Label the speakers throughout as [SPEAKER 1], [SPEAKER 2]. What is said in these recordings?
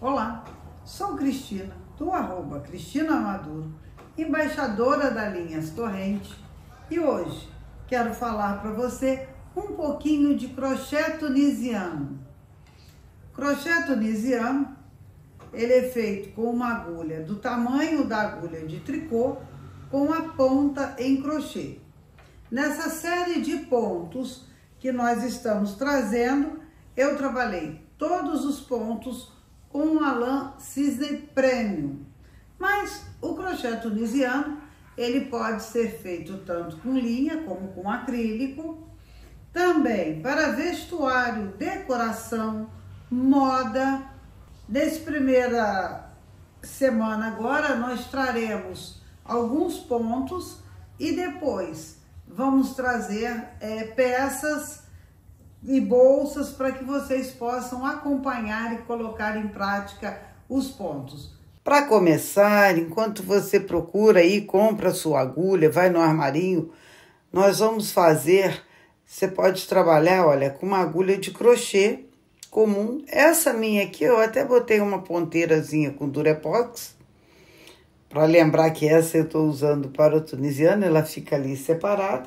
[SPEAKER 1] Olá, sou Cristina, do @Cristina Maduro, embaixadora da Linhas Torrente, e hoje quero falar para você um pouquinho de crochê tunisiano. Crochê tunisiano, ele é feito com uma agulha do tamanho da agulha de tricô, com a ponta em crochê. Nessa série de pontos que nós estamos trazendo, eu trabalhei todos os pontos com a lã cisne premium. Mas o crochê tunisiano, ele pode ser feito tanto com linha como com acrílico. Também para vestuário, decoração, moda. Nessa primeira semana agora, nós traremos alguns pontos e depois vamos trazer peças e bolsas para que vocês possam acompanhar e colocar em prática os pontos. Para começar, enquanto você procura aí, compra a sua agulha, vai no armarinho, nós vamos fazer, você pode trabalhar, olha, com uma agulha de crochê comum. Essa minha aqui, eu até botei uma ponteirazinha com Durepox, para lembrar que essa eu estou usando para o tunisiano, ela fica ali separada.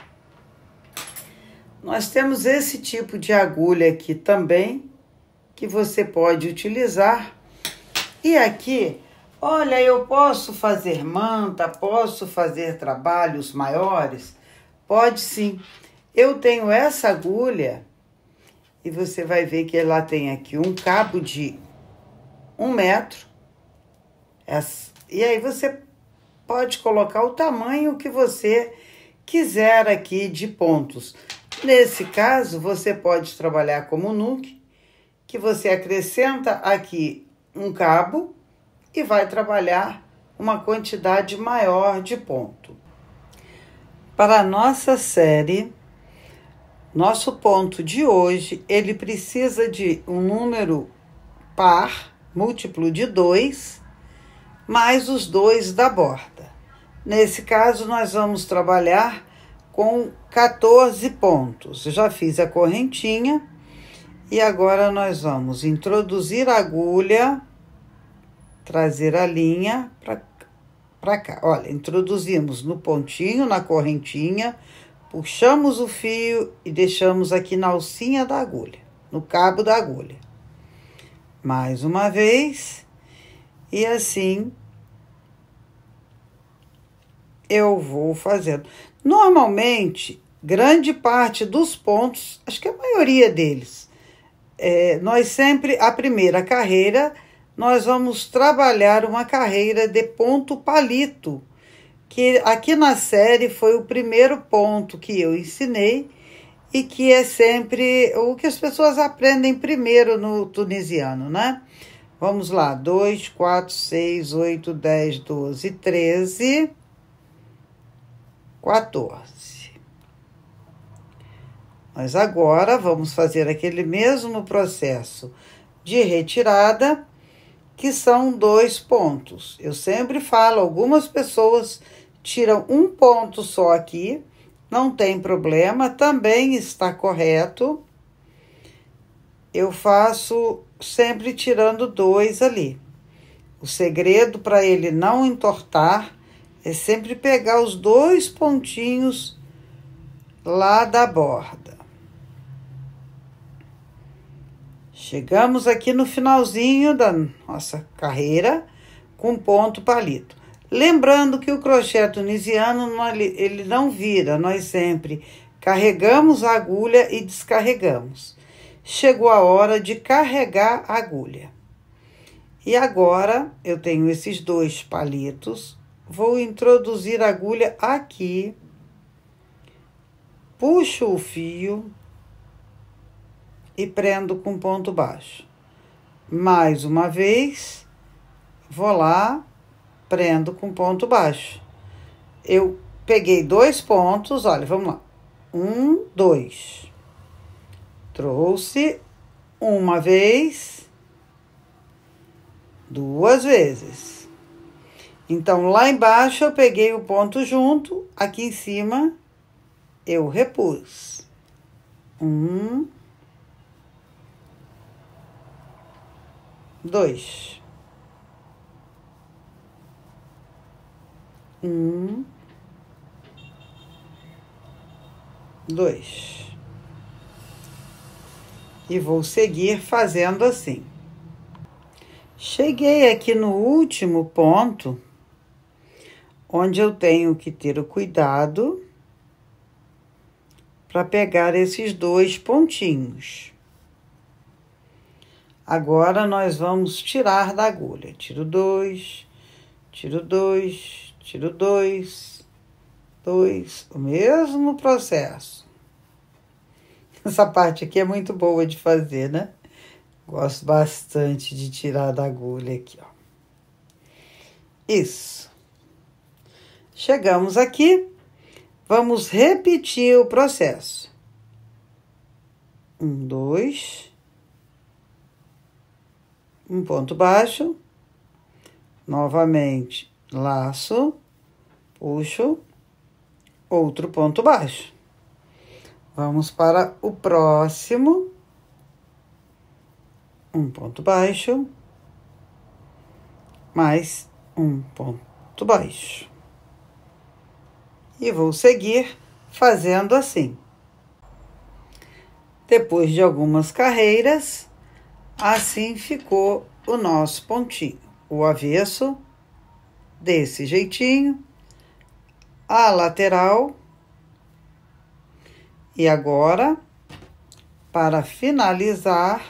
[SPEAKER 1] Nós temos esse tipo de agulha aqui também, que você pode utilizar. E aqui, olha, eu posso fazer manta, posso fazer trabalhos maiores? Pode sim. Eu tenho essa agulha e você vai ver que ela tem aqui um cabo de 1 metro. E aí você pode colocar o tamanho que você quiser aqui de pontos. Nesse caso, você pode trabalhar como nuque, que você acrescenta aqui um cabo e vai trabalhar uma quantidade maior de ponto. Para a nossa série, nosso ponto de hoje, ele precisa de um número par, múltiplo de 2, mais os 2 da borda. Nesse caso, nós vamos trabalhar com 14 pontos. Eu já fiz a correntinha e agora nós vamos introduzir a agulha, trazer a linha para cá. Olha, introduzimos no pontinho, na correntinha, puxamos o fio e deixamos aqui na alcinha da agulha, no cabo da agulha. Mais uma vez, e assim eu vou fazendo. Normalmente, grande parte dos pontos, acho que a maioria deles, nós sempre, a primeira carreira, nós vamos trabalhar uma carreira de ponto palito, que aqui na série foi o primeiro ponto que eu ensinei e que é sempre o que as pessoas aprendem primeiro no tunisiano, né? Vamos lá, 2, 4, 6, 8, 10, 12, 13... 14. Mas agora vamos fazer aquele mesmo processo de retirada, que são 2 pontos. Eu sempre falo, algumas pessoas tiram um ponto só aqui, não tem problema, também está correto. Eu faço sempre tirando 2 ali. O segredo para ele não entortar é sempre pegar os 2 pontinhos lá da borda. Chegamos aqui no finalzinho da nossa carreira com ponto palito. Lembrando que o crochê tunisiano, ele não vira, nós sempre carregamos a agulha e descarregamos. Chegou a hora de carregar a agulha. E agora, eu tenho esses 2 palitos. Vou introduzir a agulha aqui, puxo o fio e prendo com ponto baixo. Mais uma vez, vou lá, prendo com ponto baixo. Eu peguei 2 pontos, olha, vamos lá. 1, 2. Trouxe uma vez, 2 vezes. Então, lá embaixo eu peguei o ponto junto, aqui em cima eu repus. 1, 2. 1, 2. E vou seguir fazendo assim. Cheguei aqui no último ponto, onde eu tenho que ter o cuidado para pegar esses 2 pontinhos. Agora, nós vamos tirar da agulha. Tiro 2, tiro 2, tiro 2, 2. O mesmo processo. Essa parte aqui é muito boa de fazer, né? Gosto bastante de tirar da agulha aqui, ó. Isso. Chegamos aqui. Vamos repetir o processo. 1, 2. Um ponto baixo. Novamente, laço. Puxo. Outro ponto baixo. Vamos para o próximo. Um ponto baixo. Mais um ponto baixo. E vou seguir fazendo assim. Depois de algumas carreiras, assim ficou o nosso pontinho. O avesso, desse jeitinho, a lateral. E agora, para finalizar,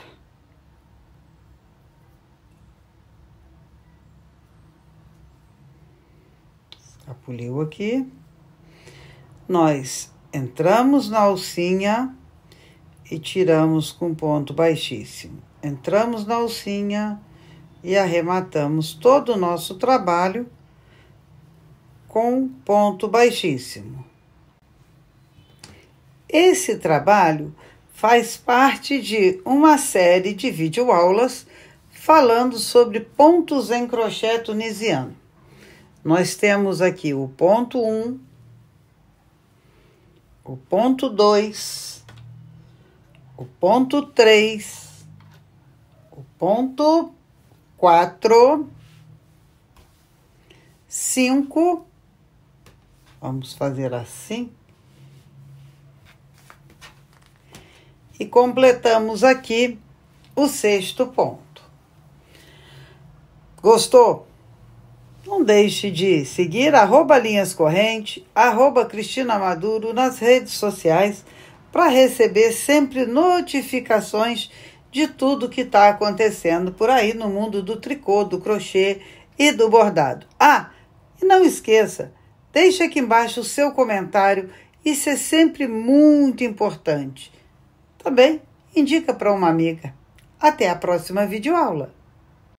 [SPEAKER 1] escapuliu aqui, nós entramos na alcinha e tiramos com ponto baixíssimo. Entramos na alcinha e arrematamos todo o nosso trabalho com ponto baixíssimo. Esse trabalho faz parte de uma série de videoaulas falando sobre pontos em crochê tunisiano. Nós temos aqui o ponto 1, o ponto 2, o ponto 3, o ponto 4, 5, vamos fazer assim, e completamos aqui o 6º ponto. Gostou? Não deixe de seguir @linhascorrente, @Cristina Maduro nas redes sociais para receber sempre notificações de tudo que está acontecendo por aí no mundo do tricô, do crochê e do bordado. Ah, e não esqueça, deixe aqui embaixo o seu comentário, isso é sempre muito importante. Tá bem? Indica para uma amiga. Até a próxima videoaula.